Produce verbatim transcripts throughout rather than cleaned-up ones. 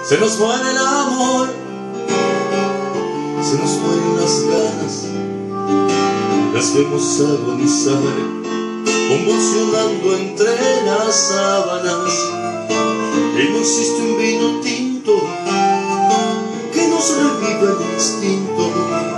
Se nos muere el amor, se nos mueren las ganas, las vemos agonizar, convulsionando entre las sábanas. Y no existe un vino tinto que nos reviva el instinto.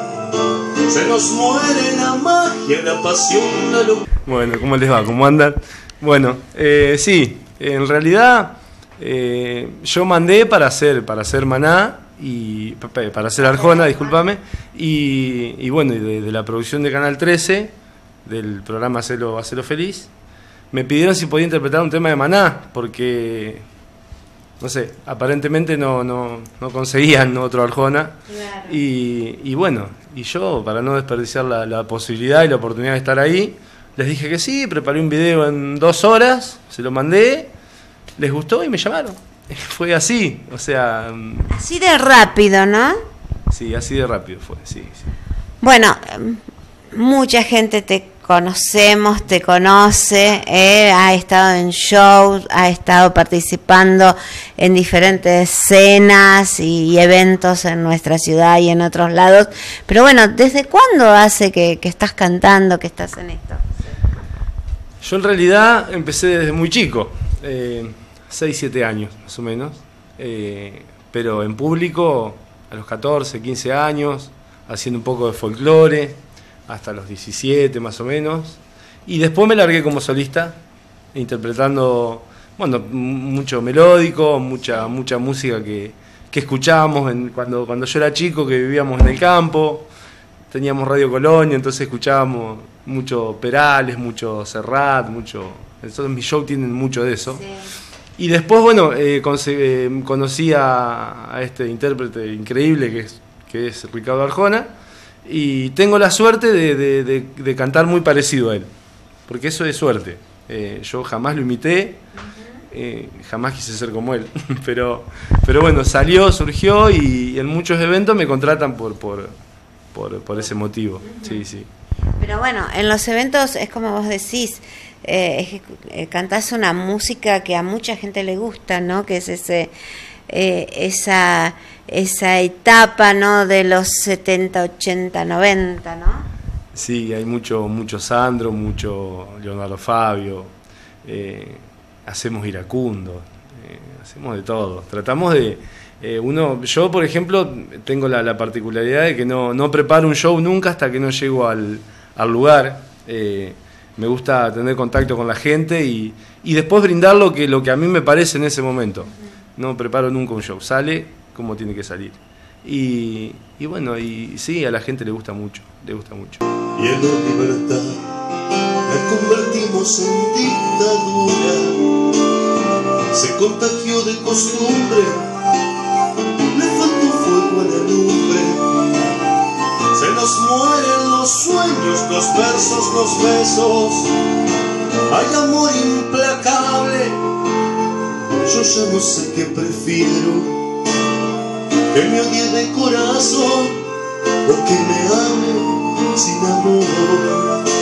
Se nos muere la magia, la pasión, la locura. Bueno, ¿cómo les va? ¿Cómo andan? Bueno, eh, sí, en realidad eh, yo mandé para hacer, para hacer Maná, y para hacer Arjona, discúlpame, y, y bueno, y de, de la producción de Canal trece, del programa Hacelo, Hacelo Feliz, me pidieron si podía interpretar un tema de Maná, porque, no sé, aparentemente no, no, no conseguían otro Arjona, claro. y, y bueno, y yo, para no desperdiciar la, la posibilidad y la oportunidad de estar ahí, les dije que sí, preparé un video en dos horas, se lo mandé, les gustó y me llamaron. Fue así, o sea... Así de rápido, ¿no? Sí, así de rápido fue, sí, sí. Bueno, mucha gente te conocemos, te conoce, eh, ha estado en shows, ha estado participando en diferentes cenas y eventos en nuestra ciudad y en otros lados. Pero bueno, ¿desde cuándo hace que, que estás cantando, que estás en esto? Yo en realidad empecé desde muy chico, eh, seis, siete años más o menos, eh, pero en público a los catorce, quince años, haciendo un poco de folclore, hasta los diecisiete más o menos, y después me largué como solista, interpretando, bueno, mucho melódico, mucha mucha música que, que escuchábamos en, cuando, cuando yo era chico, que vivíamos en el campo, teníamos Radio Colonia, entonces escuchábamos mucho Perales, mucho Serrat, mucho... Entonces mis shows tienen mucho de eso. Sí. Y después, bueno, eh, eh, conocí a, a este intérprete increíble que es, que es Ricardo Arjona, y tengo la suerte de, de, de, de cantar muy parecido a él, porque eso es suerte. Eh, yo jamás lo imité, eh, jamás quise ser como él, pero, pero bueno, salió, surgió, y en muchos eventos me contratan por, por, por, por ese motivo. Sí, sí. Pero bueno, en los eventos es como vos decís, eh, eh, cantás una música que a mucha gente le gusta, ¿no? Que es ese, eh, esa, esa etapa, ¿no? De los setenta, ochenta, noventa, ¿no? Sí, hay mucho, mucho Sandro, mucho Leonardo Fabio, eh, hacemos iracundo, eh, hacemos de todo. Tratamos de... Eh, uno, yo, por ejemplo, tengo la, la particularidad de que no, no preparo un show nunca hasta que no llego al, al lugar. Eh, me gusta tener contacto con la gente y, y después brindar lo que, lo que a mí me parece en ese momento. No preparo nunca un show, sale como tiene que salir. Y, y bueno, y sí, a la gente le gusta mucho, le gusta mucho. Y en la libertad la convertimos en dictadura, se contagió de costumbre, le faltó fuego a la lumbre. Se nos mueren los sueños, los versos, los besos. Hay amor implacable. Yo ya no sé qué prefiero, que me odie de corazón o que me ame sin amor.